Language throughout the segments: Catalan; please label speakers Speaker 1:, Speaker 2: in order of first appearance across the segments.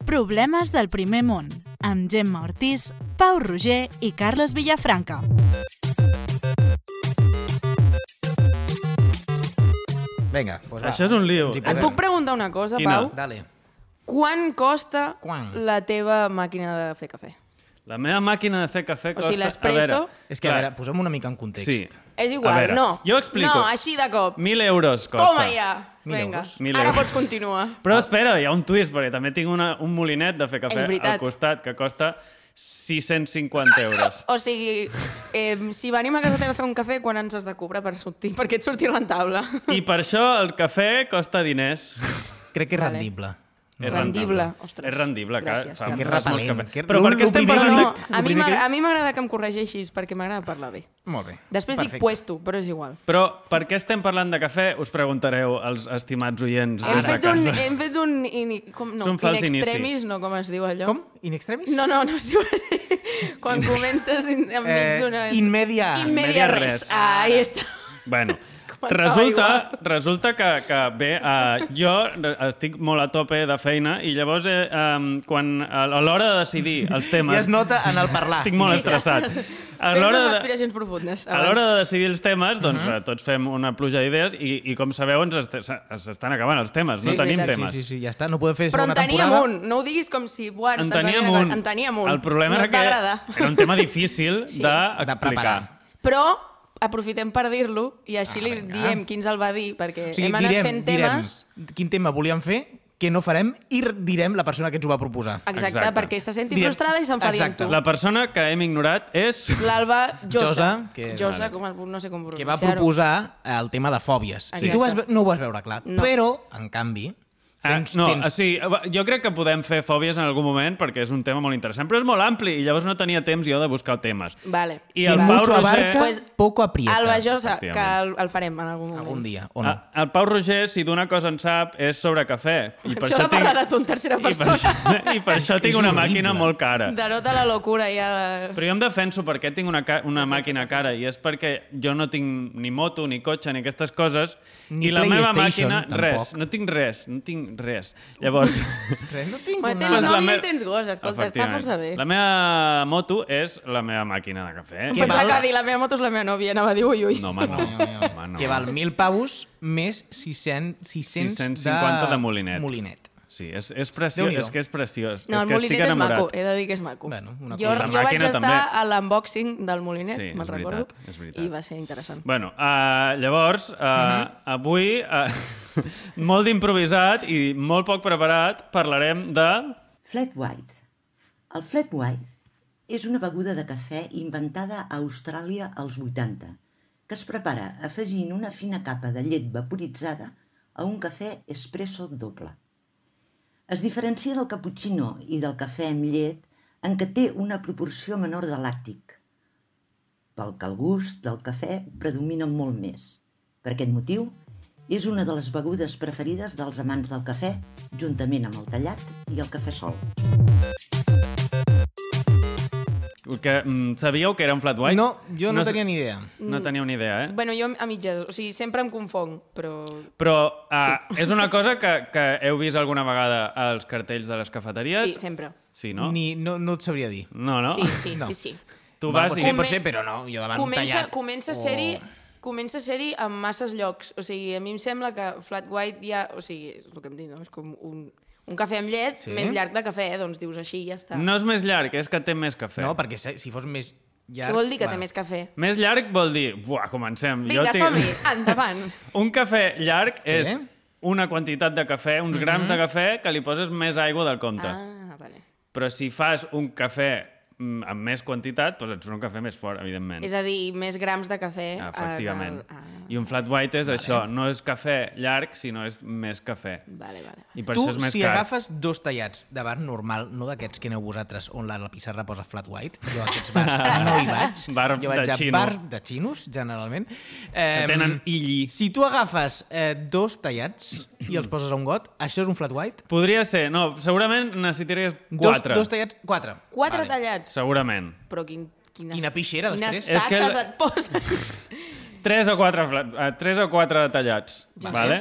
Speaker 1: Problemes del primer món, amb Gemma Ortiz, Pau Roger i Carles Villafranca.
Speaker 2: Vinga, doncs va.
Speaker 3: Això és un lío.
Speaker 4: Et puc preguntar una cosa,
Speaker 3: Quina?
Speaker 4: Pau?
Speaker 2: Dale.
Speaker 4: Quan costa la teva màquina de fer cafè?
Speaker 3: La meva màquina de fer cafè costa...
Speaker 4: O sigui, l'espresso...
Speaker 2: És que, a veure, posem una mica en context.
Speaker 3: Sí.
Speaker 4: És igual,
Speaker 3: veure,
Speaker 4: no.
Speaker 3: jo explico.
Speaker 4: No, així de cop.
Speaker 3: 1.000 euros costa.
Speaker 4: Toma ja!
Speaker 2: 1.000
Speaker 4: Vinga,
Speaker 2: euros.
Speaker 3: 1.000
Speaker 4: ara
Speaker 3: euros.
Speaker 4: pots continuar.
Speaker 3: Però espera, hi ha un twist, perquè també tinc un molinet de fer cafè
Speaker 4: És veritat.
Speaker 3: al costat que costa 650 euros.
Speaker 4: O sigui, si venim a casa teva a fer un cafè, quan ens has de cobrar per sortir? Perquè et surti rentable.
Speaker 3: I per això el cafè costa diners.
Speaker 2: Crec que és
Speaker 4: Vale.
Speaker 2: rendible.
Speaker 3: És
Speaker 4: Rendible. Ostres.
Speaker 3: És rendible, clar.
Speaker 4: Gràcies,
Speaker 3: Fa
Speaker 4: Carles.
Speaker 3: molts
Speaker 2: repel·lent.
Speaker 3: cafès. Però per què estem
Speaker 2: primer
Speaker 3: parlant
Speaker 4: No,
Speaker 3: de...
Speaker 4: a mi m'agrada que em corregeixis, perquè m'agrada parlar bé.
Speaker 2: Molt bé.
Speaker 4: Després dic puesto, però és igual.
Speaker 3: Però per què estem parlant de cafè, us preguntareu els estimats oients
Speaker 4: Hem
Speaker 3: de
Speaker 4: fet un...
Speaker 3: casa.
Speaker 4: Hem fet un
Speaker 3: És un fals
Speaker 4: in
Speaker 3: inici.
Speaker 4: extremis, no com es diu allò.
Speaker 2: Com? In extremis?
Speaker 4: No es diu així. Quan comences enmig d'unes...
Speaker 2: In media.
Speaker 4: In media res. Ahí està.
Speaker 3: Bueno,
Speaker 4: Com
Speaker 3: resulta que bé, jo estic molt a tope de feina i llavors quan a l'hora de decidir els temes...
Speaker 2: Ja es nota en el parlar.
Speaker 3: Estic molt estressat.
Speaker 4: Fes les respiracions profundes.
Speaker 3: A l'hora de decidir els temes, doncs tots fem una pluja d'idees i com sabeu s'estan acabant els temes, no tenim temes.
Speaker 2: Sí, ja està. No podem fer
Speaker 4: Però en
Speaker 2: segona
Speaker 4: teníem
Speaker 2: temporada.
Speaker 4: un. No ho diguis com si... Buah,
Speaker 3: En teníem un. El problema era que era un tema difícil d'explicar.
Speaker 2: preparar.
Speaker 4: Però aprofitem per dir-lo i així li diem qui ens el va dir, perquè hem anat fent temes...
Speaker 2: Quin tema volíem fer, què no farem, i direm la persona que ens ho va proposar.
Speaker 4: Exacte, perquè se senti frustrada i se'n fa dient tu.
Speaker 3: La persona que hem ignorat és...
Speaker 4: L'Alba Josa.
Speaker 2: Josa,
Speaker 4: no sé com pronunciar-ho.
Speaker 2: Que va proposar el tema de fòbies. I tu no ho vas veure clar. Però, en canvi...
Speaker 3: jo crec que podem fer fòbies en algun moment perquè és un tema molt interessant, però és molt ampli i llavors no tenia temps jo de buscar temes.
Speaker 4: Vale.
Speaker 3: I el Pau Roger...
Speaker 2: poco aprieta.
Speaker 4: Alba Josa, que el farem en algun moment.
Speaker 2: Algun dia, o no.
Speaker 3: El Pau Roger, si d'una cosa en sap, és sobre cafè. I per
Speaker 4: Això de parlar de tu en tercera persona.
Speaker 3: I per això tinc una màquina molt cara.
Speaker 4: Denota la locura ja de...
Speaker 3: Però jo em defenso per què tinc una màquina cara i és perquè jo no tinc ni moto, ni cotxe, ni aquestes coses.
Speaker 2: Ni
Speaker 3: i la meva
Speaker 2: PlayStation,
Speaker 3: màquina, res. No tinc res. Llavors...
Speaker 2: No tinc
Speaker 4: tens nòvia i tens gos, escolta, està força bé.
Speaker 3: La meva moto és la meva màquina de cafè.
Speaker 4: Pensava que dir la meva moto és la meva nòvia, anava a dir ui.
Speaker 3: No, home, no.
Speaker 2: Que val 1.000 pavos més 650
Speaker 3: de molinet. Sí, és preciós, és que és preciós.
Speaker 4: No, el molinet és maco, he de dir que és maco. Jo vaig estar a l'unboxing del molinet, me'n recordo, i va ser interessant.
Speaker 3: Bueno, llavors, avui, molt d'improvisat i molt poc preparat, parlarem de...
Speaker 5: Flat white. El flat white és una beguda de cafè inventada a Austràlia als 80, que es prepara afegint una fina capa de llet vaporitzada a un cafè espresso doble. Es diferencia del cappuccino i del cafè amb llet en què té una proporció menor de làctic, pel que el gust del cafè predomina molt més. Per aquest motiu, és una de les begudes preferides dels amants del cafè, juntament amb el tallat i el cafè sol.
Speaker 3: Sabíeu que era un flat white?
Speaker 2: No, jo no tenia ni idea.
Speaker 3: No teníeu ni idea, eh?
Speaker 4: Bueno, jo a mitges, o sigui, sempre em confong, però...
Speaker 3: Però és una cosa que heu vist alguna vegada als cartells de les cafeteries?
Speaker 4: Sí, sempre.
Speaker 3: Sí, no?
Speaker 2: No et sabria dir.
Speaker 3: No?
Speaker 4: Sí.
Speaker 3: Tu vas i...
Speaker 2: Pot ser, però no, jo davant un tallat...
Speaker 4: Comença a ser-hi en masses llocs. O sigui, a mi em sembla que flat white ja... O sigui, és el que em dic, no? És com un cafè amb llet més llarg de cafè, doncs dius així i ja està.
Speaker 3: No és més llarg, és que té més cafè.
Speaker 2: No, perquè si fos més llarg...
Speaker 4: Què vol dir que té més cafè?
Speaker 3: Més llarg vol dir... Buah, comencem.
Speaker 4: Vinga, som-hi, endavant.
Speaker 3: Un cafè llarg és una quantitat de cafè, uns grams de cafè, que li poses més aigua del compte.
Speaker 4: Ah, vale.
Speaker 3: Però si fas un cafè amb més quantitat, doncs et surt un cafè més fort, evidentment.
Speaker 4: És a dir, més grams de cafè.
Speaker 3: Efectivament. I un flat white és això, no és cafè llarg, sinó és més cafè.
Speaker 4: Vale.
Speaker 3: I per això és més
Speaker 2: si
Speaker 3: car.
Speaker 2: agafes 2 tallats de bar normal, no d'aquests que aneu vosaltres on la pissarra posa flat white, jo a aquests bars no hi vaig. Jo vaig a bars de xinos, generalment.
Speaker 3: Que tenen illi.
Speaker 2: Si tu agafes 2 tallats i els poses a un got, això és un flat white?
Speaker 3: Podria ser, no, segurament necessitaries 4.
Speaker 2: 2 tallats, 4.
Speaker 4: 4 tallats?
Speaker 3: Segurament.
Speaker 4: Però quina
Speaker 2: pixera després.
Speaker 4: Quines tasses et posen?
Speaker 3: 3 o 4 tallats. Vale?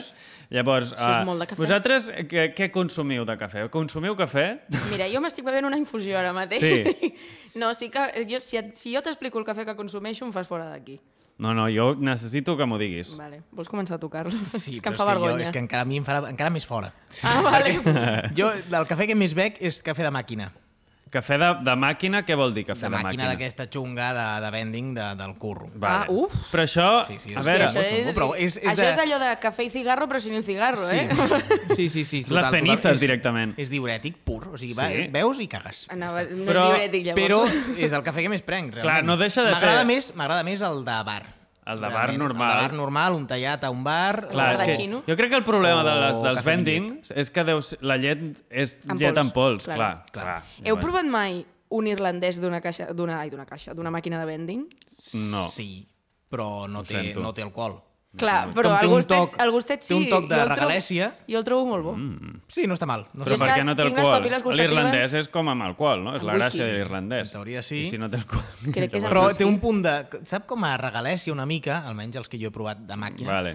Speaker 3: Llavors,
Speaker 4: Això és molt de cafè.
Speaker 3: vosaltres què consumiu de cafè? Consumiu cafè?
Speaker 4: Mira, jo m'estic bevent una infusió ara mateix.
Speaker 3: Sí.
Speaker 4: No, sí que si jo t'explico el cafè que consumeixo, em fas fora d'aquí.
Speaker 3: No, jo necessito que m'ho diguis.
Speaker 4: Vale. Vols començar tu, Carlos?
Speaker 2: Sí,
Speaker 4: és que em
Speaker 2: però
Speaker 4: fa vergonya.
Speaker 2: és que encara a mi em farà encara més fora.
Speaker 4: Ah, vale.
Speaker 2: Jo, el cafè que més bec és cafè de màquina.
Speaker 3: Cafè de màquina, què vol dir cafè de màquina?
Speaker 2: De màquina d'aquesta xunga de vending del curro.
Speaker 3: Vale.
Speaker 4: Ah, uf.
Speaker 3: Però això,
Speaker 2: Sí,
Speaker 3: a veure,
Speaker 4: Hòstia,
Speaker 2: xungo, però és
Speaker 4: això
Speaker 2: de-
Speaker 4: és allò de cafè i cigarro, però sin un cigarro, eh?
Speaker 2: Sí.
Speaker 3: Les cenizes, directament.
Speaker 2: És diurètic pur, o sigui,
Speaker 3: Sí.
Speaker 2: veus i cagues.
Speaker 4: Anava, no
Speaker 3: Però-
Speaker 4: és diurètic, llavors.
Speaker 2: Però és el cafè que més prenc, realment.
Speaker 3: Clar, no deixa de ser-
Speaker 2: M'agrada més el de bar.
Speaker 3: El de bar
Speaker 2: Realment,
Speaker 3: normal.
Speaker 2: El de bar normal, un tallat a un bar.
Speaker 3: clar,
Speaker 4: de
Speaker 3: és que
Speaker 4: xino.
Speaker 3: jo crec que el problema
Speaker 2: O
Speaker 3: dels
Speaker 2: cafè amb
Speaker 3: vendings és que la llet és
Speaker 4: En
Speaker 3: llet
Speaker 4: pols,
Speaker 3: en pols,
Speaker 4: clar.
Speaker 3: clar.
Speaker 4: Heu provat mai un irlandès d'una màquina de vending?
Speaker 3: No.
Speaker 2: Sí, però no
Speaker 3: sento.
Speaker 2: té alcohol.
Speaker 4: Clar, però
Speaker 2: Com té
Speaker 4: el gustet sí.
Speaker 2: té un toc de
Speaker 4: Jo el trobo-
Speaker 2: regalèsia.
Speaker 4: Jo el trobo molt bo.
Speaker 2: Sí, no està mal. No
Speaker 3: Però
Speaker 2: està
Speaker 4: és
Speaker 3: per
Speaker 2: mal.
Speaker 3: què no té
Speaker 4: tinc les
Speaker 3: alcohol?
Speaker 4: papil·les gustatives-
Speaker 3: L'irlandès és com amb alcohol, no? És la
Speaker 4: Amb
Speaker 3: gràcia
Speaker 4: whisky.
Speaker 3: de l'irlandès.
Speaker 2: En teoria sí.
Speaker 3: I si no té alcohol...
Speaker 4: Crec que és
Speaker 2: Però
Speaker 4: whisky.
Speaker 2: té un punt de... Sap com a regalèsia una mica, almenys els que jo he provat de màquina,
Speaker 3: Vale.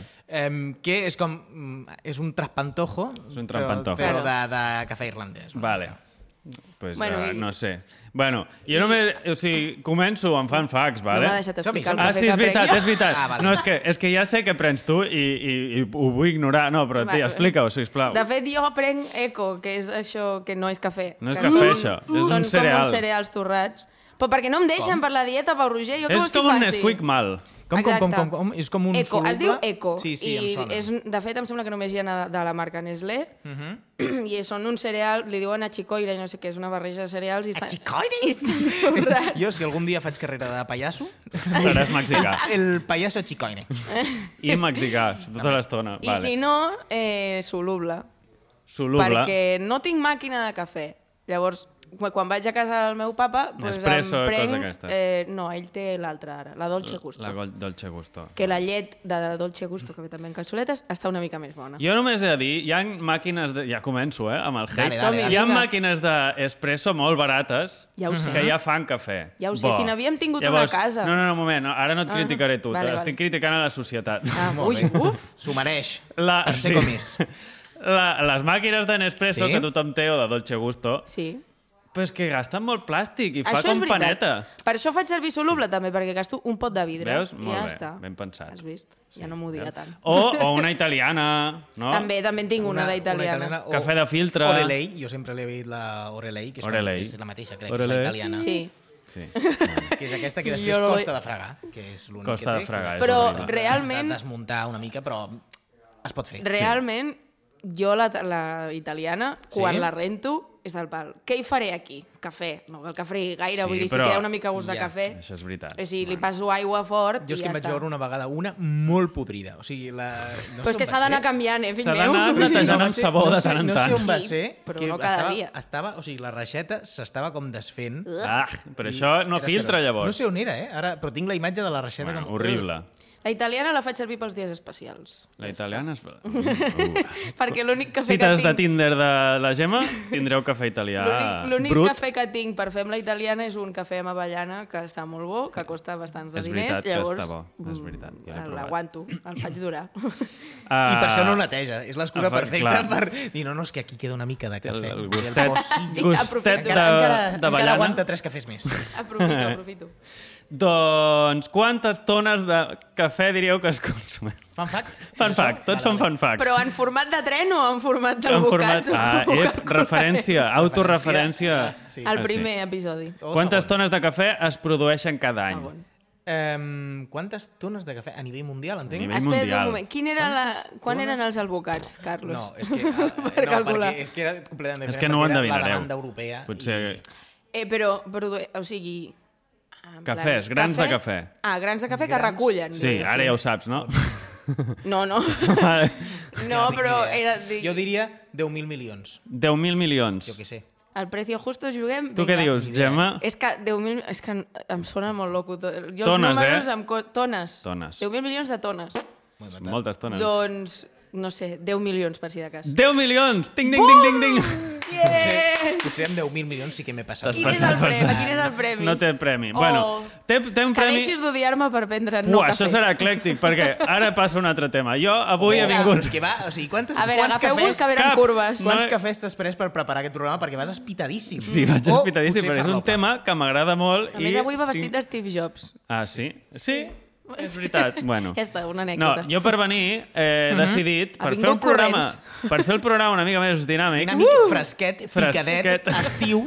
Speaker 2: que és com... És un traspantojo,
Speaker 3: És un traspantojo.
Speaker 2: però
Speaker 4: Claro.
Speaker 2: de cafè irlandès.
Speaker 3: Vale. Pues,
Speaker 4: Bueno, i-
Speaker 3: no sé. Bueno, jo només... O sigui, començo amb fan facts,
Speaker 4: No
Speaker 3: vale?
Speaker 4: m'ha deixat explicar el
Speaker 2: Som-hi.
Speaker 3: Ah,
Speaker 4: cafè
Speaker 3: sí,
Speaker 4: que
Speaker 3: és veritat,
Speaker 4: prenc jo.
Speaker 3: és veritat.
Speaker 2: Ah, vale.
Speaker 3: No, és que ja sé que prens tu i ho vull ignorar. No, però
Speaker 4: Vale.
Speaker 3: explica-ho, sisplau.
Speaker 4: De fet, jo prenc Eco, que és això que no és cafè.
Speaker 3: No és
Speaker 4: que
Speaker 3: cafè, això. És
Speaker 4: Són
Speaker 3: un cereal.
Speaker 4: com uns cereals torrats. Però perquè no em deixen per la dieta, Pau Roger, jo què
Speaker 3: És
Speaker 4: vols que
Speaker 3: com un
Speaker 4: faci?
Speaker 3: Nesquik mal.
Speaker 2: Com? És com un
Speaker 4: Eco,
Speaker 2: soluble?
Speaker 4: es diu Eco.
Speaker 2: Sí,
Speaker 4: I
Speaker 2: em sona.
Speaker 4: de fet, em sembla que només hi ha de la marca Nestlé.
Speaker 2: Mhm.
Speaker 4: I són un cereal, li diuen achicoire, no sé què, és una barreja de cereals.
Speaker 2: Achicoire?
Speaker 4: I estan torrats.
Speaker 2: Jo, si algun dia faig carrera de pallasso,
Speaker 3: Seràs mexicà.
Speaker 2: el pallasso chicoine.
Speaker 3: I mexicà, tota l'estona.
Speaker 4: I si no, soluble.
Speaker 3: Soluble.
Speaker 4: Perquè no tinc màquina de cafè. Llavors, quan vaig a casa del meu papa, doncs
Speaker 3: Nespresso,
Speaker 4: em prenc...
Speaker 3: cosa aquesta.
Speaker 4: No, ell té l'altra ara, la Dolce Gusto.
Speaker 3: La Dolce Gusto.
Speaker 4: Que la llet de la Dolce Gusto, que ve també en capsuletes, està una mica més bona.
Speaker 3: Jo només he de dir, hi ha màquines... Ja començo, amb el hate.
Speaker 2: Dale,
Speaker 3: Hi ha
Speaker 4: vinga.
Speaker 3: màquines d'espresso molt barates
Speaker 4: Ja ho sé.
Speaker 3: que ja fan cafè.
Speaker 4: Ja ho sé,
Speaker 3: Bo.
Speaker 4: si n'havíem tingut una a casa.
Speaker 3: No, un moment, ara no et criticaré tu,
Speaker 4: vale,
Speaker 3: estic criticant a la societat.
Speaker 4: Ah,
Speaker 2: Molt
Speaker 4: ui,
Speaker 2: bé.
Speaker 4: uf.
Speaker 2: S'ho mereix.
Speaker 3: Sí.
Speaker 2: sé com és.
Speaker 3: Les màquines de Nespresso
Speaker 2: Sí?
Speaker 3: que tothom té o de Dolce Gusto,
Speaker 4: Sí.
Speaker 3: però és que gasten molt plàstic i fa
Speaker 4: Això és
Speaker 3: com
Speaker 4: veritat.
Speaker 3: paneta.
Speaker 4: Per això faig servir soluble també, perquè gasto un pot de vidre.
Speaker 3: Veus?
Speaker 4: I
Speaker 3: Molt
Speaker 4: ja
Speaker 3: bé,
Speaker 4: està.
Speaker 3: ben pensat.
Speaker 4: Has vist? Ja no m'ho dia tant.
Speaker 3: O una italiana, no?
Speaker 4: També en tinc una d'italiana.
Speaker 2: o
Speaker 3: Cafè de filtre.
Speaker 2: Orelei, jo sempre l'he dit la Orelei, que és,
Speaker 3: Orelei.
Speaker 2: és la mateixa, crec,
Speaker 3: Orelei.
Speaker 2: que és la italiana.
Speaker 4: Sí.
Speaker 3: Sí.
Speaker 2: Que és aquesta que després
Speaker 4: Jo no-
Speaker 2: costa de fregar, que és l'únic
Speaker 3: Costa
Speaker 2: que té.
Speaker 3: de fregar,
Speaker 2: que
Speaker 3: és
Speaker 4: Però
Speaker 3: horrible.
Speaker 4: realment,
Speaker 2: Has de desmuntar una mica, però es pot fer.
Speaker 4: realment, jo la italiana, quan
Speaker 2: Sí?
Speaker 4: la rento, és del pal. Què hi faré aquí? Cafè. No cal que fregui gaire,
Speaker 3: Sí,
Speaker 4: vull dir, si
Speaker 3: però-
Speaker 4: queda una mica gust de
Speaker 2: Ja,
Speaker 4: cafè.
Speaker 3: Això és veritat.
Speaker 4: O sigui, li passo aigua fort
Speaker 2: Jo és
Speaker 4: i
Speaker 2: que
Speaker 4: ja
Speaker 2: em vaig
Speaker 4: està.
Speaker 2: veure una vegada una molt podrida. O sigui, no
Speaker 4: Però és que s'ha d'anar canviant, fill
Speaker 3: S'ha
Speaker 4: meu.
Speaker 3: d'anar netejant amb sabó de tant en
Speaker 2: No sé
Speaker 3: tant.
Speaker 2: on va
Speaker 4: Sí,
Speaker 2: ser,
Speaker 4: però
Speaker 2: que
Speaker 4: no cada
Speaker 2: estava,
Speaker 4: dia.
Speaker 2: estava, o sigui, la reixeta s'estava com desfent.
Speaker 3: Ah, però això no
Speaker 2: Era
Speaker 3: filtra,
Speaker 2: asquerós.
Speaker 3: llavors.
Speaker 2: No sé on era, Ara, però tinc la imatge de la reixeta
Speaker 3: Bueno,
Speaker 2: com...
Speaker 3: horrible.
Speaker 4: La italiana la faig servir pels dies especials.
Speaker 3: La italiana és...
Speaker 4: Perquè l'únic cafè
Speaker 3: Cites
Speaker 4: que
Speaker 3: de
Speaker 4: tinc...
Speaker 3: Tinder de la Gemma, tindreu cafè italià
Speaker 4: L'únic
Speaker 3: brut.
Speaker 4: cafè que tinc per fer amb la italiana és un cafè amb avellana que està molt bo, que costa bastants de
Speaker 3: És
Speaker 4: diners.
Speaker 3: veritat que
Speaker 4: Llavors,
Speaker 3: està bo, és veritat, jo l'he provat.
Speaker 4: l'aguanto, el faig durar.
Speaker 2: I per això no neteja. És l'excura perfecta
Speaker 3: clar.
Speaker 2: per dir, no, és que aquí queda una mica de cafè.
Speaker 3: El
Speaker 2: I
Speaker 3: gustet,
Speaker 2: pocillo.
Speaker 3: gustet
Speaker 2: Encara
Speaker 3: d'avellana.
Speaker 2: aguanta 3 cafès més.
Speaker 4: Aprofito.
Speaker 3: Doncs quantes tones de cafè diríeu que es consumen?
Speaker 2: Fun fact?
Speaker 3: Fun fact, tots són fun facts.
Speaker 4: Però en format de tren o en format de
Speaker 3: En
Speaker 4: bocats?
Speaker 3: referència, autorreferència.
Speaker 2: Sí.
Speaker 4: El
Speaker 3: Ah, sí.
Speaker 4: primer episodi.
Speaker 2: O
Speaker 3: Quantes
Speaker 2: segon.
Speaker 3: tones de cafè es produeixen cada any?
Speaker 4: Segon.
Speaker 2: Quantes tones de cafè? A nivell mundial, entenc?
Speaker 3: A nivell
Speaker 4: Espera't
Speaker 3: mundial.
Speaker 4: un moment. Quan eren els albocats, Carlos?
Speaker 2: No, és que,
Speaker 4: Per calcular.
Speaker 2: perquè és que era completament
Speaker 3: És
Speaker 2: diferent.
Speaker 3: que no ho
Speaker 2: perquè era
Speaker 3: endevinareu.
Speaker 2: La demanda europea.
Speaker 3: Potser...
Speaker 4: Però, o sigui... en plan,
Speaker 3: Cafès, grans de cafè.
Speaker 4: Ah, grans de cafè que recullen.
Speaker 3: Sí,
Speaker 4: diguéssim.
Speaker 3: ara ja ho saps, no?
Speaker 4: No.
Speaker 3: Vale.
Speaker 4: No, però era...
Speaker 2: Jo diria 10.000 milions.
Speaker 3: 10.000 milions.
Speaker 2: Jo què sé.
Speaker 4: Al precio justo juguem...
Speaker 3: Tu què
Speaker 4: vinga.
Speaker 3: dius, Gemma?
Speaker 4: És que 10.000... És que em sona molt loco. Jo
Speaker 3: Tones,
Speaker 4: els números
Speaker 3: eh?
Speaker 4: Tones.
Speaker 3: Tones.
Speaker 4: 10.000 milions de tones.
Speaker 3: Són moltes tones.
Speaker 4: Doncs, no sé, 10 milions, per si de cas.
Speaker 3: 10 milions! Ting, ding, ding, ding, ding!
Speaker 4: Yeah!
Speaker 2: Potser amb 10.000 milions sí que m'he passat.
Speaker 4: Quin és el premi?
Speaker 3: No té premi. Bueno, té un
Speaker 4: Que
Speaker 3: premi...
Speaker 4: deixis d'odiar-me per prendre no cafè.
Speaker 3: Això serà eclèctic, perquè ara passa un altre tema. Jo avui he vingut...
Speaker 4: A veure, agafeu-vos que venen curves.
Speaker 2: Quants cafès t'has pres per preparar aquest programa? Perquè vas espitadíssim.
Speaker 3: Sí, vaig espitadíssim, però és un tema que m'agrada molt.
Speaker 4: A més, avui va vestit de Steve Jobs.
Speaker 3: Ah, sí? Sí, és veritat. Bueno.
Speaker 4: Ja està, una anècdota.
Speaker 3: No, jo per venir he decidit, per fer el programa una mica més dinàmic...
Speaker 2: Dinàmic, fresquet, picadet, estiu.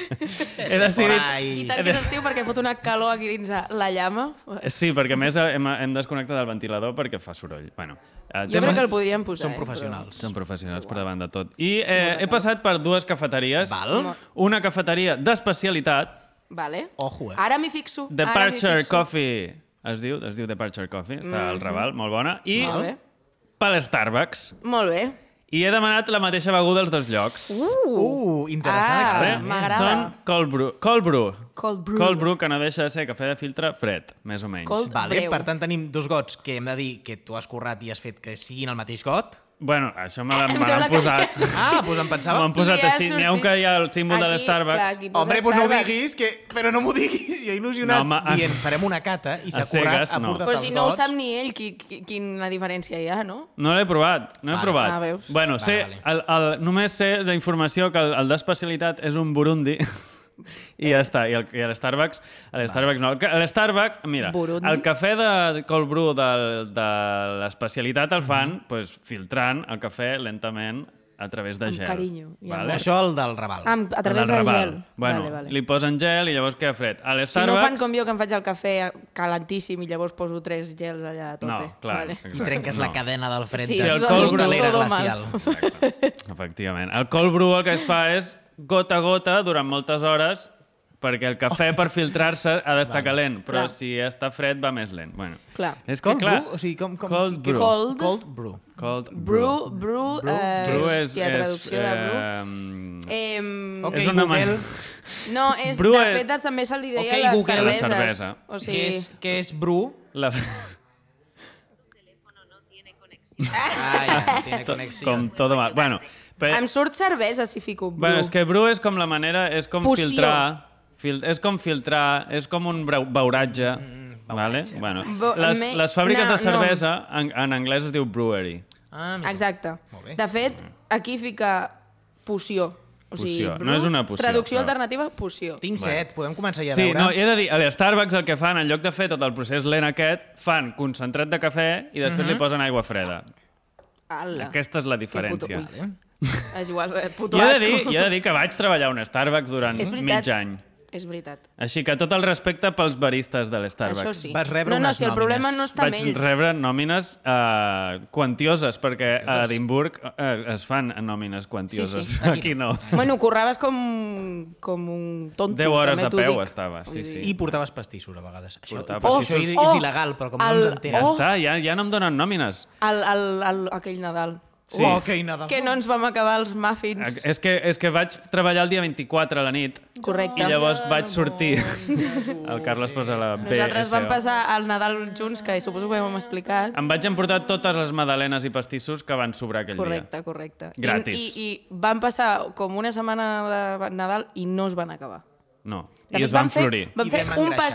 Speaker 3: He decidit...
Speaker 4: I tant que és estiu perquè fot una calor aquí dins la llama.
Speaker 3: Sí, perquè a més hem desconnectat el ventilador perquè fa soroll. Bueno,
Speaker 4: jo crec que el podríem posar.
Speaker 2: Són professionals.
Speaker 3: Són professionals per davant de tot. I he passat per dues cafeteries. Una cafeteria d'especialitat.
Speaker 4: Vale.
Speaker 2: Ojo,
Speaker 4: Ara m'hi fixo.
Speaker 3: Departure Coffee. Es diu Departure Coffee. Està al Raval, molt bona. I pel Starbucks.
Speaker 4: Molt bé.
Speaker 3: I he demanat la mateixa beguda als dos llocs.
Speaker 2: Interessant experiment.
Speaker 4: M'agrada.
Speaker 3: Són cold brew.
Speaker 4: Cold brew.
Speaker 3: Que no deixa de ser cafè de filtre fred, més o menys.
Speaker 2: Vale, per tant tenim dos gots que hem de dir que tu has currat i has fet que siguin el mateix got.
Speaker 3: Bueno, això me l'han posat.
Speaker 2: Doncs em pensava...
Speaker 3: M'han posat així. N'hi ha un que hi ha el símbol de l'Starbucks.
Speaker 2: Home, doncs no ho diguis, però no m'ho diguis. Jo il·lusionat dient, farem una cata i s'ha currat, ha portat els gots.
Speaker 4: Però si no ho sap ni ell, quina diferència hi ha, no?
Speaker 3: No l'he provat,
Speaker 4: Ah, veus.
Speaker 3: Bueno, només sé la informació que el d'especialitat és un burundi. I ja està. I a l'Starbucks no. A l'Starbucks, mira, el cafè de cold brew de l'especialitat el fan filtrant el cafè lentament a través de gel.
Speaker 4: Amb carinyo.
Speaker 2: Això el del Raval.
Speaker 4: A través del gel.
Speaker 3: Bueno, li posen gel i llavors queda fred.
Speaker 4: Si no fan com jo, que em faig el cafè calentíssim i llavors poso 3 gels allà a tope.
Speaker 3: No, clar.
Speaker 2: I trenques la cadena del fred
Speaker 4: de
Speaker 3: el cold brew
Speaker 4: glacial.
Speaker 3: Efectivament. El cold brew el que es fa és gota a gota durant moltes hores perquè el cafè per filtrar-se ha d'estar calent, però si està fred va més lent. Bueno,
Speaker 2: és que clar... O sigui,
Speaker 3: cold brew.
Speaker 2: Cold brew.
Speaker 4: Brew és traducció de brew.
Speaker 2: Ok, Google.
Speaker 4: No, de fet també se li deia les cerveses.
Speaker 2: Què és brew?
Speaker 3: La... Com tot mal. Bueno,
Speaker 4: em surt cervesa si fico brew.
Speaker 3: Bueno, és que brew és com la manera... És com filtrar... És com filtrar, és com un beuratge. Bueno, les fàbriques de cervesa en anglès es diu brewery.
Speaker 4: Exacte. De fet, aquí fica poció.
Speaker 3: Poció, no és una poció.
Speaker 4: Traducció alternativa, poció.
Speaker 2: Tinc set, podem començar ja a
Speaker 3: veure?
Speaker 2: Sí,
Speaker 3: no, he de dir, a l'Starbucks el que fan, en lloc de fer tot el procés lent aquest, fan concentrat de cafè i després li posen aigua freda. Aquesta és la diferència.
Speaker 4: És igual, puto asco.
Speaker 3: Jo he de dir que vaig treballar a un Starbucks durant mig any.
Speaker 4: És veritat.
Speaker 3: Així que tot el respecte pels baristes de l'Starbucks.
Speaker 4: Això sí.
Speaker 2: Vas rebre unes
Speaker 4: nòmines. Si el problema no està amb ells.
Speaker 3: Vaig rebre nòmines quantioses, perquè a Edimburg es fan nòmines quantioses. Aquí no.
Speaker 4: Bueno, curraves com un tonto.
Speaker 3: 10 hores de peu estava, sí.
Speaker 2: I portaves pastissos a vegades. Això és il·legal, però com no ens enteres.
Speaker 3: Ja està, ja no em donen nòmines.
Speaker 4: Aquell Nadal.
Speaker 3: Sí.
Speaker 4: Que no ens vam acabar els muffins.
Speaker 3: És que vaig treballar el dia 24 a la nit.
Speaker 4: Correcte.
Speaker 3: I llavors vaig sortir. El Carles posa la B.
Speaker 4: Nosaltres vam passar el Nadal junts, que suposo que ho hem explicat.
Speaker 3: Em vaig emportar totes les magdalenes i pastissos que van sobrar aquell dia.
Speaker 4: Correcte.
Speaker 3: Gratis.
Speaker 4: I van passar com una setmana de Nadal i no es van acabar.
Speaker 3: No, i es van florir.
Speaker 4: Vam fer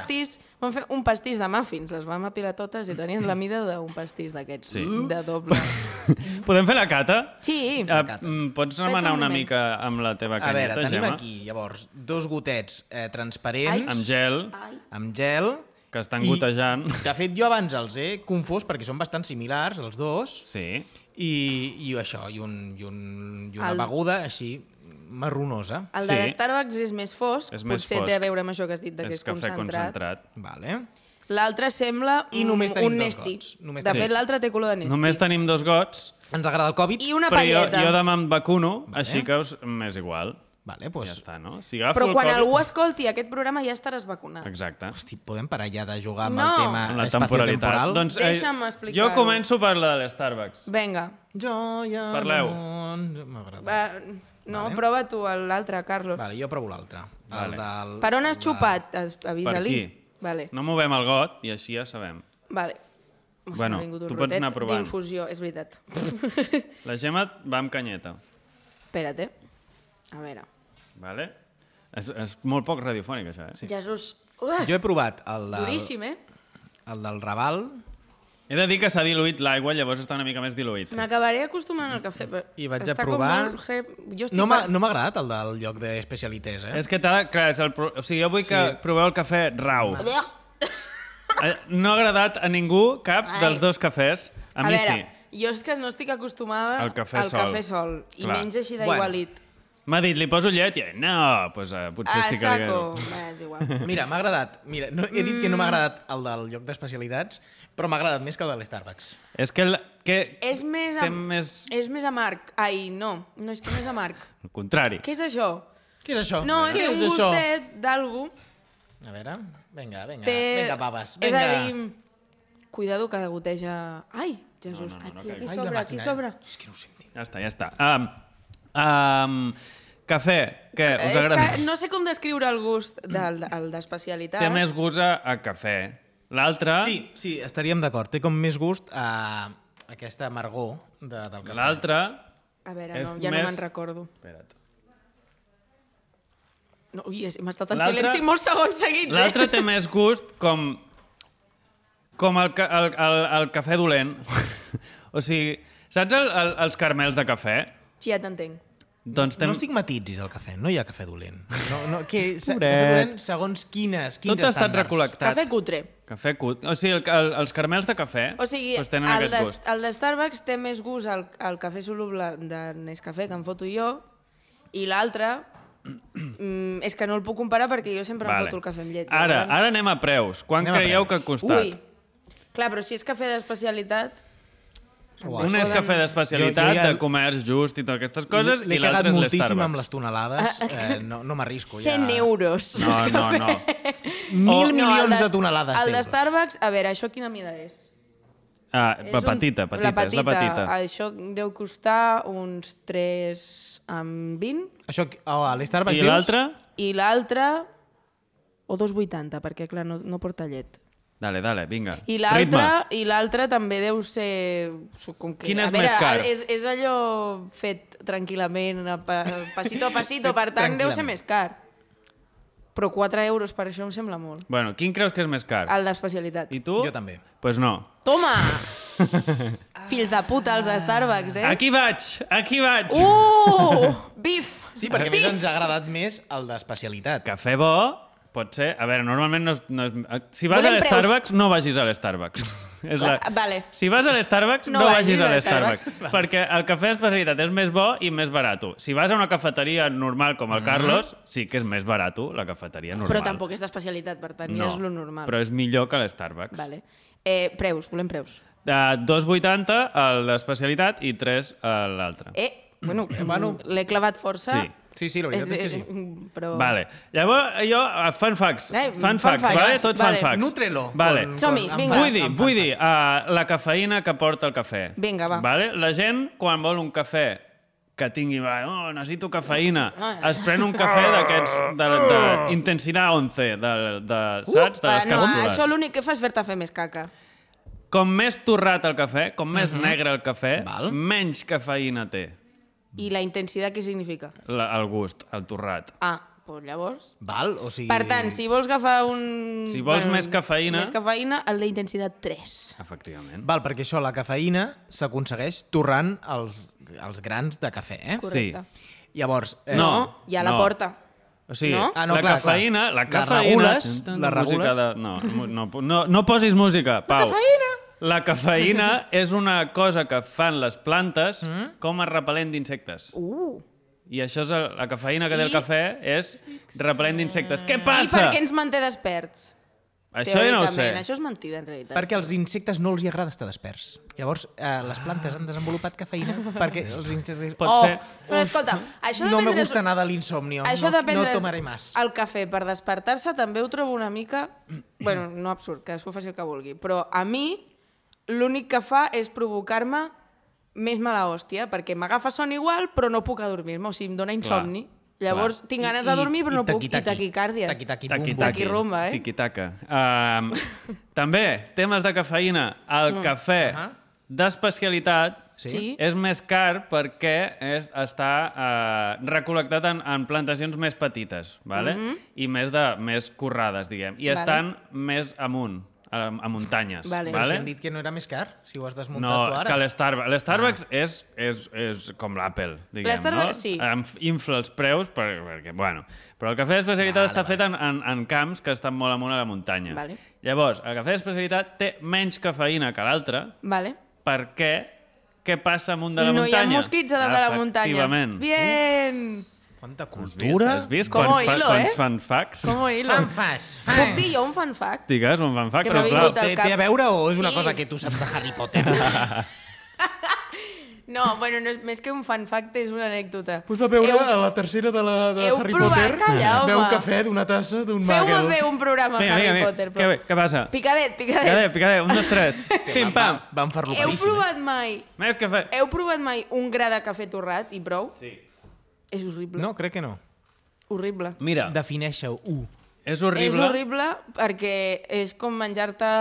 Speaker 4: un pastís de muffins, les vam apilar totes i tenien la mida d'un pastís d'aquests, de doble.
Speaker 3: Podem fer la cata?
Speaker 4: Sí.
Speaker 3: Pots remenar una mica amb la teva canyeta, Gemma?
Speaker 2: A veure, tenim aquí, llavors, 2 gotets transparents.
Speaker 3: Amb gel. Que estan gotejant.
Speaker 2: De fet, jo abans els he confós perquè són bastant similars, els dos.
Speaker 3: Sí.
Speaker 2: I això, i una beguda així marronosa.
Speaker 4: El de l'Starbucks és més fosc, potser té a veure amb això que has dit, que és concentrat. L'altre sembla un Nesti. De fet, l'altre té color de Nesti.
Speaker 3: Només tenim 2 gots.
Speaker 2: Ens agrada el Covid.
Speaker 4: I una palleta.
Speaker 3: Però jo demà em vacuno, així que m'és igual.
Speaker 2: Vale, pues...
Speaker 3: Ja està, no?
Speaker 4: Però quan algú escolti aquest programa ja estaràs vacunat.
Speaker 3: Exacte.
Speaker 2: Hosti, podem parar ja de jugar amb el tema
Speaker 3: espacio-temporal?
Speaker 2: Doncs,
Speaker 4: deixa'm explicar-ho.
Speaker 3: Jo començo per la de l'Starbucks.
Speaker 4: Vinga.
Speaker 3: Parleu.
Speaker 2: M'agrada.
Speaker 4: No, prova tu l'altre, Carlos.
Speaker 2: Vale, jo provo l'altre.
Speaker 4: Per on has xupat? Avisa-li.
Speaker 3: Per aquí. No movem el got i així ja sabem.
Speaker 4: Vale.
Speaker 3: Bueno, tu pots anar provant.
Speaker 4: D'infusió, és veritat.
Speaker 3: La Gemma va amb canyeta.
Speaker 4: Espera't, A veure.
Speaker 3: Vale? És molt poc radiofònic, això, eh?
Speaker 4: Jesús.
Speaker 2: Jo he provat el
Speaker 4: Duríssim,
Speaker 2: del Raval.
Speaker 3: He de dir que s'ha diluït l'aigua, llavors està una mica més diluït.
Speaker 4: M'acabaré acostumant al cafè.
Speaker 2: I vaig a provar... No m'ha agradat el del lloc d'especialités, eh?
Speaker 3: És que clar, o sigui, jo vull que proveu el cafè rau. No ha agradat a ningú cap dels dos cafès. A mi sí.
Speaker 4: Jo és que no estic acostumada al cafè sol. I menys així d'igualit.
Speaker 3: M'ha dit, li poso llet i no, doncs potser sí que...
Speaker 4: saco, és igual.
Speaker 2: Mira, m'ha agradat. Mira, he dit que no m'ha agradat el del lloc d'especialitats, però m'ha agradat més que el de l'Starbucks.
Speaker 3: És que...
Speaker 4: És més amarg. Ai, no és que més amarg.
Speaker 3: Al contrari.
Speaker 4: Què és això?
Speaker 2: Què és això?
Speaker 4: No, té un gustet d'algú.
Speaker 2: A veure, vinga, baves.
Speaker 4: És a dir, cuidado que goteja... Ai, Jesús, aquí sobre.
Speaker 2: És que no ho senti.
Speaker 3: Ja està. Cafè, què? Us agrada?
Speaker 4: És que no sé com descriure el gust del d'especialitat.
Speaker 3: Té més gust a cafè. L'altre...
Speaker 2: Sí, estaríem d'acord. Té com més gust a aquesta amargor del cafè.
Speaker 3: L'altre...
Speaker 4: A veure, ja no me'n recordo.
Speaker 3: Espera't.
Speaker 4: M'ha estat en silenci molts segons seguits.
Speaker 3: L'altre té més gust com el cafè dolent. O sigui, saps els caramels de cafè?
Speaker 4: Sí, ja t'entenc.
Speaker 2: Doncs no estigmatitzis el cafè, no hi ha cafè dolent. Cafè dolent segons quins
Speaker 3: tot ha estat recol·lectat.
Speaker 4: Cafè cutre.
Speaker 3: O sigui, els caramels de cafè tenen aquest gust.
Speaker 4: El de Starbucks té més gust al cafè soluble de Nescafé, que em foto jo, i l'altre és que no el puc comparar perquè jo sempre em foto el cafè amb llet.
Speaker 3: Ara anem a preus. Quan creieu que ha costat?
Speaker 4: Ui, clar, però si és cafè d'especialitat...
Speaker 3: Un és cafè d'especialitat, de comerç just i totes aquestes coses, i l'altre és l'Starbucks.
Speaker 2: L'he cagat moltíssim amb les tonelades, no m'arrisco.
Speaker 4: 100 euros.
Speaker 3: No.
Speaker 2: 1.000 milions de tonelades d'euros.
Speaker 4: El de Starbucks, a veure, això quina mida és?
Speaker 3: Petita, és la petita.
Speaker 4: Això deu costar uns 3,20.
Speaker 2: Això, l'Starbucks
Speaker 3: dius? I l'altre?
Speaker 4: I l'altre, o 2,80, perquè clar, no porta llet.
Speaker 3: Dale, vinga.
Speaker 4: I l'altre també deu ser...
Speaker 3: Quin és més car?
Speaker 4: És allò fet tranquil·lament, passito a passito, per tant deu ser més car. Però 4 euros per això em sembla molt.
Speaker 3: Bueno, quin creus que és més car?
Speaker 4: El d'especialitat.
Speaker 3: I tu?
Speaker 2: Jo també.
Speaker 3: Pues no.
Speaker 4: Toma! Fills de puta, els de Starbucks, eh?
Speaker 3: Aquí vaig!
Speaker 4: Bif!
Speaker 2: Sí, perquè a més ens ha agradat més el d'especialitat.
Speaker 3: Cafè bo... Pot ser. A veure, normalment no és... Si vas a l'Starbucks, no vagis a l'Starbucks.
Speaker 4: Vale.
Speaker 3: Si vas a l'Starbucks, no vagis a l'Starbucks. Perquè el cafè d'especialitat és més bo i més barat. Si vas a una cafeteria normal com el Carlos, sí que és més barat la cafeteria normal.
Speaker 4: Però tampoc és d'especialitat, per tant, ja és lo normal.
Speaker 3: Però és millor que l'Starbucks.
Speaker 4: Vale. Preus, volem preus.
Speaker 3: 2,80 el d'especialitat i 3 l'altre.
Speaker 4: Bueno, l'he clavat força.
Speaker 2: Sí, la veritat és que sí.
Speaker 4: Però...
Speaker 3: Vale. Llavors, jo... Fun facts, vale? Tot fun facts.
Speaker 2: Nutre-lo.
Speaker 3: Vale.
Speaker 4: Som-hi, vinga.
Speaker 3: Vull dir, la cafeïna que porta el cafè.
Speaker 4: Vinga, va.
Speaker 3: Vale? La gent, quan vol un cafè que tingui... necessito cafeïna. Es pren un cafè d'aquests d'intensitat 11, saps? De les càpsules.
Speaker 4: Això l'únic que fa és fer-te fer més caca.
Speaker 3: Com més torrat el cafè, com més negre el cafè, menys cafeïna té.
Speaker 4: I la intensitat què significa?
Speaker 3: El gust, el torrat.
Speaker 4: Doncs llavors...
Speaker 2: O sigui...
Speaker 4: Per tant, si vols agafar un...
Speaker 3: Si vols més cafeïna...
Speaker 4: Més cafeïna, el d'intensitat 3.
Speaker 3: Efectivament.
Speaker 2: Perquè això, la cafeïna, s'aconsegueix torrant els grans de cafè, eh?
Speaker 4: Correcte.
Speaker 2: Sí. Llavors...
Speaker 4: No, ja la porta.
Speaker 3: O sigui,
Speaker 2: la
Speaker 3: cafeïna...
Speaker 2: La regules.
Speaker 3: No posis música, Pau.
Speaker 4: La cafeïna!
Speaker 3: La cafeïna és una cosa que fan les plantes com a repel·lent d'insectes. I això és la cafeïna que té el cafè és repel·lent d'insectes. Què passa?
Speaker 4: I per què ens manté desperts?
Speaker 3: Això ja no ho sé.
Speaker 4: Això és mentida, en realitat.
Speaker 2: Perquè als insectes no els hi agrada estar desperts. Llavors, les plantes han desenvolupat cafeïna perquè els insectes...
Speaker 3: Pot ser.
Speaker 4: Però escolta, això de
Speaker 2: no me gusta nada l'insomnio. No tomaré más.
Speaker 4: El cafè per despertar-se també ho trobo una mica... Bueno, no absurd, que s'ho faci el que vulgui. Però a mi l'únic que fa és provocar-me més mala hòstia, perquè m'agafa son igual, però no puc adormir-me, o sigui, em dóna insomni. Llavors, tinc ganes de dormir, però no puc. I taquicàrdies. Taquirumba, eh?
Speaker 3: Tiquitaca. També, temes de cafeïna. El cafè d'especialitat
Speaker 2: Sí?
Speaker 3: És més car perquè està recol·lectat en plantacions més petites, vale? I més currades, diguem. I estan més amunt, a muntanyes.
Speaker 4: Vale.
Speaker 2: Però si hem dit que no era més car, si ho has desmuntat
Speaker 3: No,
Speaker 2: tu ara.
Speaker 3: que l'Starbucks és com l'Apple, diguem,
Speaker 4: L'Starbucks,
Speaker 3: no?
Speaker 4: sí.
Speaker 3: Infla els preus perquè, bueno... Però el cafè d'especialitat està fet en camps que estan molt amunt a la muntanya.
Speaker 4: Vale.
Speaker 3: Llavors, el cafè d'especialitat té menys cafeïna que l'altre
Speaker 4: Vale.
Speaker 3: perquè què passa amunt de la
Speaker 4: No
Speaker 3: muntanya?
Speaker 4: hi ha mosquits a dalt de la muntanya.
Speaker 3: Efectivament.
Speaker 4: Bien!
Speaker 2: Quanta
Speaker 3: Has
Speaker 2: cultura.
Speaker 3: vist
Speaker 4: Como hilo,
Speaker 3: quants fan facts?
Speaker 4: Com hilo.
Speaker 2: Fan fas.
Speaker 4: Puc dir jo un fun fact?
Speaker 3: Digues, un fan fact,
Speaker 4: Que
Speaker 3: però
Speaker 4: m'ha
Speaker 3: clar...
Speaker 4: vingut al cap.
Speaker 2: Té a veure o és una
Speaker 4: Sí.
Speaker 2: cosa que tu saps de Harry Potter?
Speaker 4: No, bueno, no és, més que un fun fact, és una anècdota.
Speaker 2: Pues va veure a la tercera de
Speaker 4: Heu
Speaker 2: Harry
Speaker 4: provat?
Speaker 2: Potter.
Speaker 4: Calla, home.
Speaker 2: Beu cafè d'una tassa d'un
Speaker 4: Feu-me
Speaker 2: muggle.
Speaker 4: fer un programa Harry Potter. Però...
Speaker 3: Què passa?
Speaker 4: Picadet.
Speaker 3: Picadet, 1, 2, 3. Pim, pam.
Speaker 2: Van fer-lo
Speaker 4: Heu
Speaker 2: claríssim.
Speaker 4: provat mai...
Speaker 3: Més cafè.
Speaker 4: Heu provat mai un gra de cafè torrat i prou?
Speaker 3: Sí.
Speaker 4: És horrible.
Speaker 2: No, crec que no.
Speaker 4: Horrible.
Speaker 3: Mira,
Speaker 2: Defineixeu.
Speaker 3: és horrible.
Speaker 4: És horrible perquè és com menjar-te,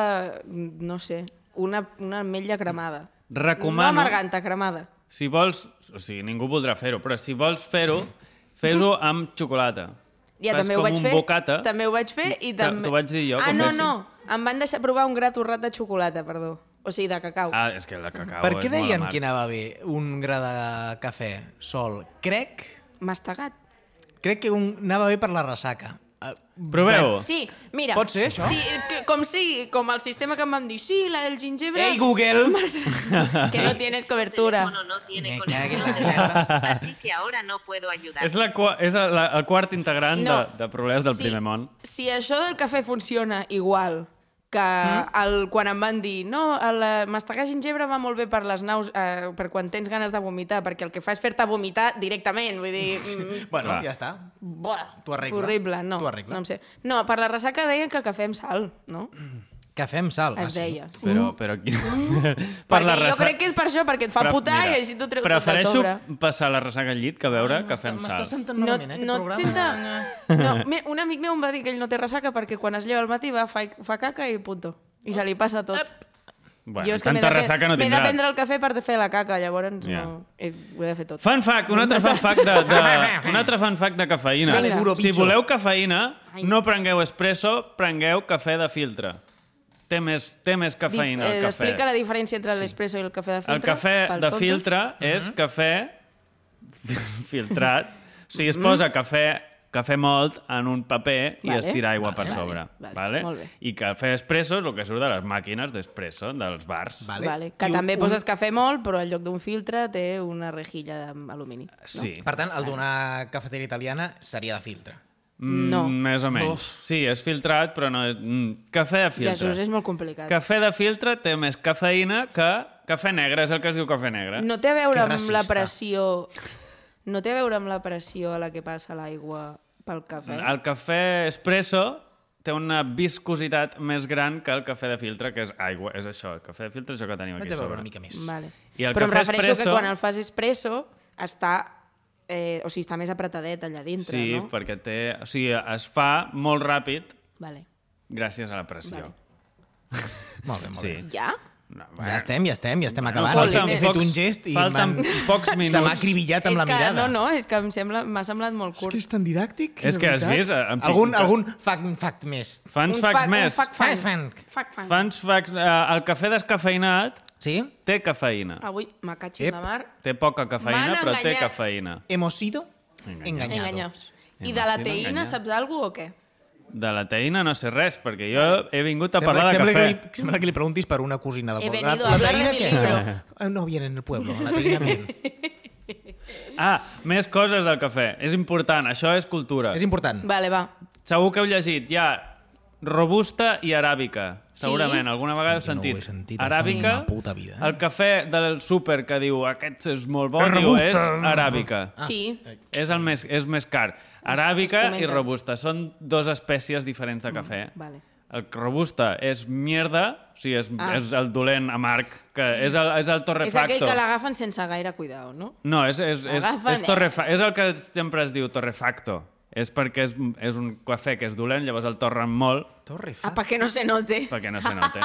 Speaker 4: no sé, una ametlla cremada.
Speaker 3: Recomano...
Speaker 4: No amarganta, cremada.
Speaker 3: Si vols... O sigui, ningú voldrà fer-ho, però si vols fer-ho, fes-ho amb xocolata.
Speaker 4: Ja,
Speaker 3: Fas
Speaker 4: també ho
Speaker 3: com
Speaker 4: vaig
Speaker 3: un
Speaker 4: fer.
Speaker 3: bocata.
Speaker 4: També ho vaig fer i també...
Speaker 3: T'ho vaig dir jo, que
Speaker 4: no,
Speaker 3: fessis.
Speaker 4: no. Em van deixar provar un gra torrat de xocolata, perdó. O sigui, de cacau.
Speaker 3: Ah, és que la cacau
Speaker 2: Per
Speaker 3: és
Speaker 2: què
Speaker 3: molt
Speaker 2: deien
Speaker 3: amarg.
Speaker 2: que anava bé un gra de cafè sol? Crec
Speaker 4: Mastegat.
Speaker 2: que anava bé per la ressaca.
Speaker 3: Proveu-ho.
Speaker 4: Sí, mira.
Speaker 2: Pot ser, això?
Speaker 4: Sí, com el sistema que em van dir, sí, el gingebre...
Speaker 2: Ei, Google!
Speaker 4: Que no tienes cobertura.
Speaker 6: No tiene
Speaker 2: Me cague en
Speaker 6: conexión
Speaker 2: la
Speaker 6: de datos, así que ahora no puedo ayudar.
Speaker 3: És el quart integrant
Speaker 4: No.
Speaker 3: de problemes del primer món.
Speaker 4: Si això del cafè funciona igual que quan em van dir no, mastegar gingebre va molt bé per les naus, per quan tens ganes de vomitar, perquè el que fa és fer-te vomitar directament, vull dir...
Speaker 2: Bueno,
Speaker 3: Clar.
Speaker 2: ja està.
Speaker 4: Buah,
Speaker 2: T'ho arregla.
Speaker 4: horrible, no.
Speaker 2: T'ho arregla.
Speaker 4: No, em sé. No, per la ressaca deien que cafè amb sal, no?
Speaker 2: Cafè amb sal.
Speaker 4: Es deia. Sí.
Speaker 3: Però per
Speaker 4: Perquè jo crec que és per això, perquè et fa putar i així t'ho treu tot a
Speaker 3: prefereixo
Speaker 4: sobre.
Speaker 3: passar la ressaca al llit que beure cafè amb
Speaker 2: M'està
Speaker 3: sal.
Speaker 2: sentant
Speaker 4: No,
Speaker 2: malament, aquest
Speaker 4: no et
Speaker 2: programa.
Speaker 4: senta... No, un amic meu em va dir que ell no té ressaca perquè quan es lleva al matí fa caca i punto. I se li passa tot.
Speaker 3: Bueno,
Speaker 4: Jo és que
Speaker 3: tanta ressaca no
Speaker 4: m'he de
Speaker 3: tindrà.
Speaker 4: prendre el cafè per fer la caca, llavors
Speaker 3: Ja.
Speaker 4: no, ho he de fer tot.
Speaker 3: Fun fact, un altre fun fact un altre fun fact de cafeïna.
Speaker 4: Vinga.
Speaker 2: Duro,
Speaker 3: Si
Speaker 2: bitxo.
Speaker 3: voleu cafeïna, no prengueu espresso, prengueu cafè de filtre. Té més cafeïna el cafè.
Speaker 4: Explica la diferència entre l'espresso i el cafè de filtre.
Speaker 3: El cafè
Speaker 4: pels
Speaker 3: de
Speaker 4: tontos.
Speaker 3: filtre és cafè filtrat. O sigui, es posa cafè mòlt en un paper i
Speaker 4: Vale.
Speaker 3: es tira aigua per
Speaker 4: Vale,
Speaker 3: sobre.
Speaker 4: vale, molt bé.
Speaker 3: I cafè espresso és el que surt de les màquines d'espresso, dels bars.
Speaker 4: Vale. Que també poses cafè molt, però en lloc d'un filtre té una rejilla d'alumini.
Speaker 3: Sí.
Speaker 2: Per tant, el d'una cafeteria italiana seria de filtre.
Speaker 4: No.
Speaker 3: Més o menys. Sí, és filtrat, però no és... Cafè de filtre.
Speaker 4: Jesús, és molt complicat.
Speaker 3: Cafè de filtre té més cafeïna que cafè negre, és el que es diu cafè negre.
Speaker 4: No té a veure
Speaker 2: Que
Speaker 4: amb la
Speaker 2: racista.
Speaker 4: pressió... No té a veure amb la pressió a la que passa l'aigua pel cafè?
Speaker 3: El cafè espresso té una viscositat més gran que el cafè de filtre, que és aigua. És això, el cafè de filtre és això que tenim
Speaker 2: Vaig
Speaker 3: aquí
Speaker 2: a
Speaker 3: a
Speaker 2: veure
Speaker 3: sobre.
Speaker 2: una mica més.
Speaker 4: Vale.
Speaker 3: I el
Speaker 4: Però em
Speaker 3: cafè
Speaker 4: refereixo
Speaker 3: espresso-
Speaker 4: que quan el fas espresso està... o sigui, està més apretadet allà dintre,
Speaker 3: Sí,
Speaker 4: no?
Speaker 3: perquè o sigui, es fa molt ràpid
Speaker 4: Vale.
Speaker 3: gràcies a la pressió.
Speaker 2: Molt bé, molt
Speaker 3: Sí.
Speaker 2: bé.
Speaker 4: Ja?
Speaker 3: No,
Speaker 2: Ja estem acabant.
Speaker 3: falten
Speaker 2: He fet un gest i
Speaker 3: falten pocs
Speaker 2: se m'ha
Speaker 3: minuts.
Speaker 2: acribillat amb
Speaker 4: és
Speaker 2: la
Speaker 4: que,
Speaker 2: mirada.
Speaker 4: No, és que m'ha semblat molt
Speaker 2: És
Speaker 4: curt.
Speaker 2: que és tan didàctic.
Speaker 3: És
Speaker 2: de
Speaker 3: que has
Speaker 2: veritat.
Speaker 3: vist,
Speaker 2: Algun fact més.
Speaker 3: Fun fact més.
Speaker 4: Un fact
Speaker 2: Fun.
Speaker 3: Fun facts. El cafè descafeïnat
Speaker 2: Sí?
Speaker 3: té cafeïna.
Speaker 4: Avui me catxi la mar.
Speaker 3: Té poca cafeïna,
Speaker 4: M'han
Speaker 3: però té
Speaker 4: enganyat.
Speaker 3: cafeïna.
Speaker 2: Hemos sido
Speaker 3: Engañados.
Speaker 2: engañados.
Speaker 4: I de la teïna saps alguna cosa o què?
Speaker 3: De la teïna no sé res, perquè jo he vingut a parlar de
Speaker 2: Sembla
Speaker 3: cafè.
Speaker 2: que li preguntis per una cosina del
Speaker 4: He
Speaker 2: poble.
Speaker 4: venido a hablar de
Speaker 2: teïna
Speaker 4: mi
Speaker 2: què?
Speaker 4: libro.
Speaker 2: No viene en el pueblo, la teïna bien.
Speaker 3: Ah, més coses del cafè. És important, això és cultura.
Speaker 2: És important.
Speaker 4: Vale, va.
Speaker 3: Segur que heu llegit. Hi ha robusta i aràbica. Segurament, alguna vegada heu
Speaker 2: Jo no ho he
Speaker 3: sentit.
Speaker 2: sentit
Speaker 3: Aràbica,
Speaker 2: en ma puta vida.
Speaker 3: el cafè del súper que diu aquest és molt bo, diu és aràbica.
Speaker 4: Sí.
Speaker 3: És més car. Aràbica
Speaker 4: Es
Speaker 3: i
Speaker 4: comenta.
Speaker 3: robusta. Són dues espècies diferents de cafè.
Speaker 4: Vale.
Speaker 3: El robusta és mierda, o sigui, és el dolent amarg, que és el
Speaker 4: És aquell
Speaker 3: torrefacto.
Speaker 4: que l'agafen sense gaire cuidado, no?
Speaker 3: No, és
Speaker 4: L'agafen,
Speaker 3: és el que sempre es diu torrefacto. És perquè és un cafè que és dolent, llavors el torren molt
Speaker 4: Ah, perquè no se note.
Speaker 3: perquè no se nota.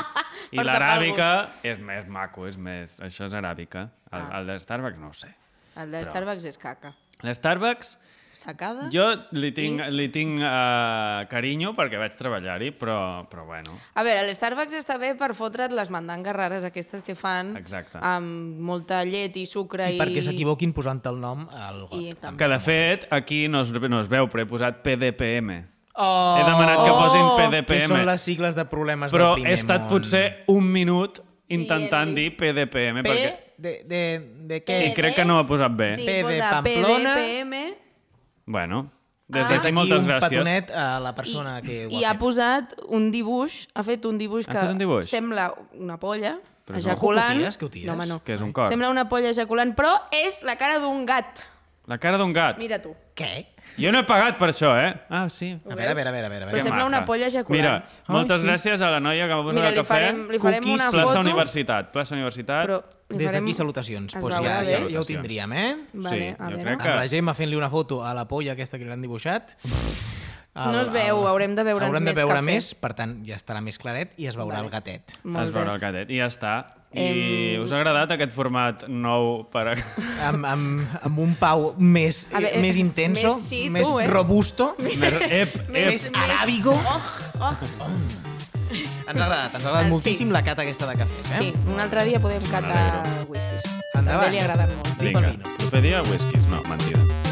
Speaker 3: I l'aràbica és més maco, és més... Això és aràbica. El de Starbucks no ho sé.
Speaker 4: El de Starbucks és caca.
Speaker 3: L'Starbucks...
Speaker 4: Secada?
Speaker 3: Jo li tinc carinyo perquè vaig treballar-hi, però bueno.
Speaker 4: A veure, l'Starbucks està bé per fotre't les mandangues rares aquestes que fan amb molta llet i sucre
Speaker 2: i perquè s'equivoquin posant el nom al got.
Speaker 3: Que de fet aquí no es veu, però he posat PDPM. He demanat que posin PDPM.
Speaker 2: Que són les sigles de problemes del
Speaker 3: primer
Speaker 2: món.
Speaker 3: Però he estat potser un minut intentant dir PDPM.
Speaker 2: De què?
Speaker 3: I crec que no ho ha posat bé.
Speaker 4: Sí, posa PDPM...
Speaker 3: Bueno, des d'aquí moltes gràcies.
Speaker 2: Un petonet a la persona que ho ha fet.
Speaker 4: I ha posat un dibuix, ha fet un dibuix que sembla una polla ejaculant.
Speaker 2: Què ho tires?
Speaker 3: No, home, no. Que és un cor.
Speaker 4: Sembla una polla ejaculant, però és la cara d'un gat.
Speaker 3: La cara d'un gat?
Speaker 4: Mira tu.
Speaker 2: Què?
Speaker 3: Jo no he pagat per això, eh? Ah, sí.
Speaker 2: A veure.
Speaker 4: Però sembla una polla ejaculant.
Speaker 3: Mira, moltes gràcies a la noia que m'ha posat el cafè.
Speaker 4: Li farem una foto.
Speaker 3: Plaça Universitat.
Speaker 4: Però
Speaker 2: des d'aquí salutacions. Doncs ja ho tindríem, eh?
Speaker 3: Sí, jo crec que...
Speaker 2: Amb la Gemma fent-li una foto a la polla aquesta que li han dibuixat.
Speaker 4: No es veu, haurem de veure'ns més cafè.
Speaker 2: Més, per tant, ja estarà més claret i es veurà el gatet.
Speaker 3: Es veurà el gatet i ja està. I us ha agradat aquest format nou per...
Speaker 2: Amb un Pau més intenso, més robusto, més aràbigo. Ens ha agradat moltíssim la cata aquesta de cafès, eh?
Speaker 4: Sí, un altre dia podem catar whiskies. També li ha agradat molt.
Speaker 3: Vinga, proper dia whiskies. No, mentida.